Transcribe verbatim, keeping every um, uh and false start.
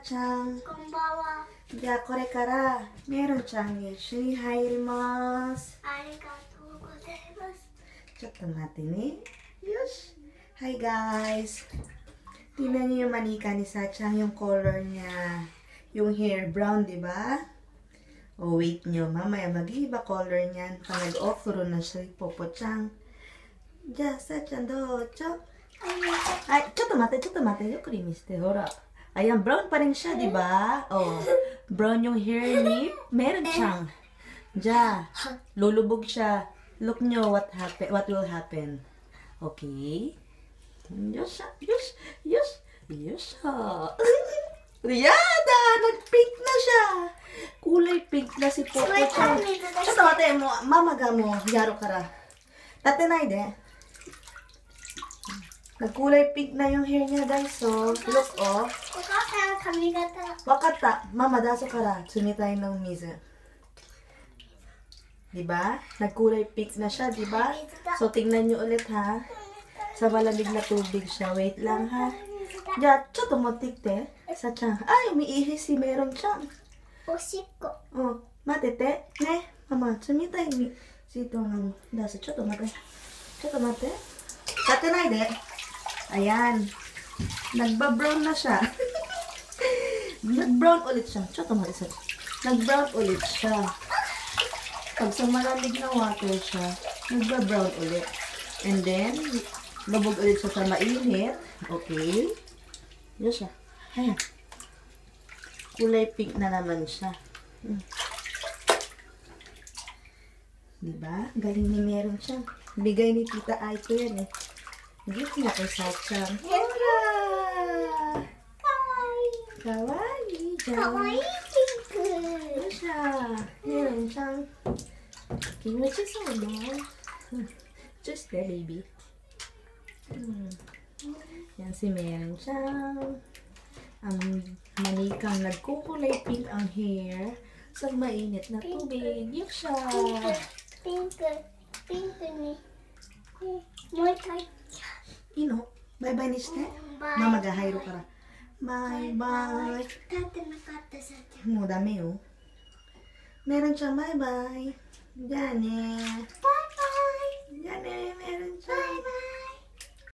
ちゃん。 こんばんは。 じゃあこれからメロンちゃんに一緒に入ります。 ありがとうございます。 ちょっと待ってね。よし. Hi guys. Tingnan niyo yung manika ni Sachang, yung color niya. Yung hair brown, di ba? Oh, wait nyo. Mamaya mag-iba color niyan. Pag nag-offer na siya, Popo-chan. Ja, Sachang, docho. Ay, ちょっと待って、ちょっと待って。よくり見せて、ほら。Ayan, brown pa rin siya, di ba? Oh, brown yung hair ni Meron Chang. Ja, lulubog siya. Look nyo what happen, what will happen. Okay? Yosha, yosh, yosh, yosha. Riyada, nag-pink na siya. Kulay pink na si Popo Chang.ちょっと待って、もう、ママがもうやるから。立てないで。Nagkulay pink na yung hair niya, guys. So, look, oh. お母さん髪型。 わかった。ママ、dasoから冷たいng水。Diba? Nagkulay pink na siya, diba? So, tingnan nyo ulit, ha? Sa malamig na tubig siya. Wait lang, ha? Ja, ちょっと持ってきて。さちゃん。Ay, umiihi si Meron Chang. おしっこ。 Oh, 待ってて。ね。ママ、冷たい水筒なの。daso、ちょっと待って。ちょっと待って。立てないで。Ayan. Nagba-brown na siya. Nag-brown ulit siya. Choto mo isa. Nag-brown ulit siya. Pag sa malamig na water siya, nagba-brown ulit. And then, lubog ulit siya sa mainit. Okay. Yan siya. Ayan. Kulay pink na naman siya. Hmm. Diba? Galing ni Meron siya. Bigay ni Tita Aiko yan eh. Gift niya kay Sachang. Hurra! Kawaii! Kawaii pink. Ano siya? Meron siyang kimochi sono. Just there, baby. Hmm. Yan si Meron siyang ang manikang nagkukulay pink ang hair sa mainit na tubig. Yung siya. Pink. Pink. Pink ni. Moう一回。 いいのバイバイにして。 バイママが入るから。バイバイ。 立ってなかったさちゃん。 もうダメよ。メロンちゃんバイバイ。じゃあね。 バイバイ。 じゃあね、メロンちゃん。 バイバイ。